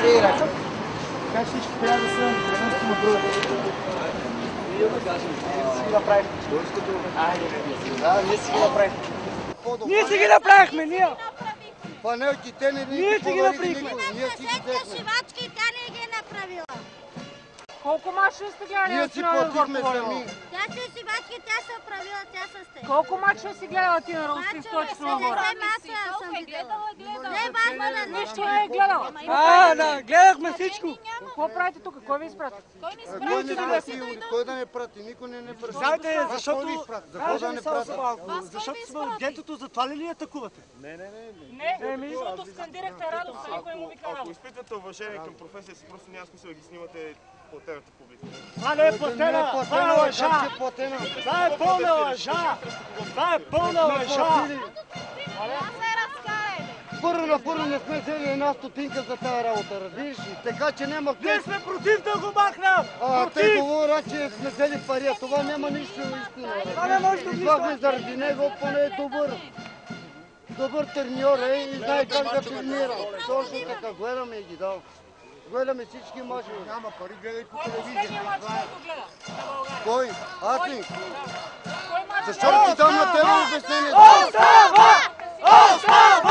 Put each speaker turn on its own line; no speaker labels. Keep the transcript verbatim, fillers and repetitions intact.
игра.
Така всички трябва да са едно на друго. Ние си ги направихме. Да, ние си ги направихме. Ние си ги направихме, ние!
Панелки, те не
ние си ги направихме.
Ние си ги взехме.
Шивачки, тя не ги е направила.
Колко мача сте гледали?
Ние си платихме сами.
Тя си шивачки, тя се оправила, тя с те.
Колко мача си гледала ти на Русин Стойчев на Лора?
Съм гледала, гледала. Не, важно да
нищо не е гледала.
А, да, гледахме всичко.
Какво правите тук? Кой ви изпрати?
Кой ни
изпрати? Кой да не прати? Никой не не прати.
Знаете, защото...
Защо да не прати?
Защото сме от гетото, затова ли ни атакувате?
Не, не, не.
Не, защото скандирахте радост, а никой не му вика радост.
Ако изпитвате уважение към професията си, просто няма смисъл да ги снимате платената публика.
Това не е платена! Това е лъжа! Това е пълна лъжа! Това е пълна лъжа!
Първо на първо не сме взели една стотинка за тази работа, разбираш ли? Така че няма...
Ние сме против да го махнем!
А, те говорят, че сме взели пари, а това няма нищо истина.
Това не може да
Идвахме заради него, поне е добър. Добър треньор е и знае как да тренира. Точно така, гледаме и ги дал. Гледаме всички мачове. Няма пари, гледай по телевизия. Кой? Аз ли? Защото ти дам на тебе обяснение.
Остава! Остава!